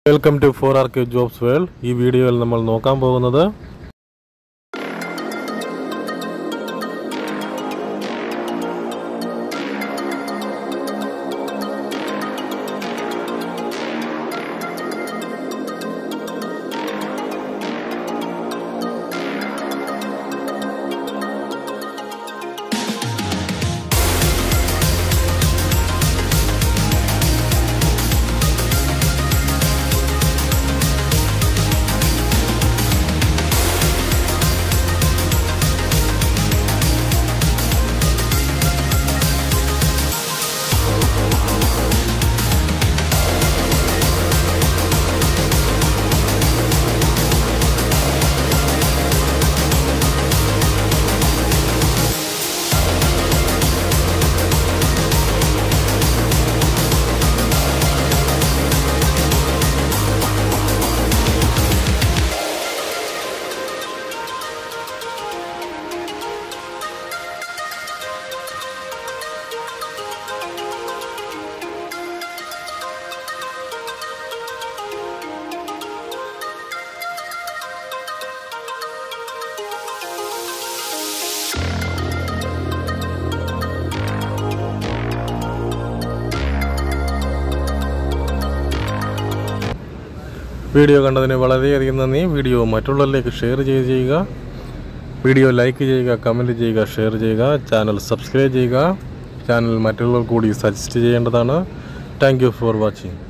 Welcome to 4RK jobs world. ഈ വീഡിയോയിൽ നമ്മൾ നോക്കാൻ പോകുന്നത് വീഡിയോ കണ്ടതിന് വളരെയധികം നന്ദി. വീഡിയോ മറ്റുള്ളവരിലേക്ക് ഷെയർ ചെയ്യുക. വീഡിയോ ലൈക്ക് ചെയ്യുക, കമൻറ്റ് ചെയ്യുക, ഷെയർ ചെയ്യുക. ചാനൽ സബ്സ്ക്രൈബ് ചെയ്യുക. ചാനൽ മറ്റുള്ളവർ കൂടി സജസ്റ്റ് ചെയ്യേണ്ടതാണ്. Thank you for watching.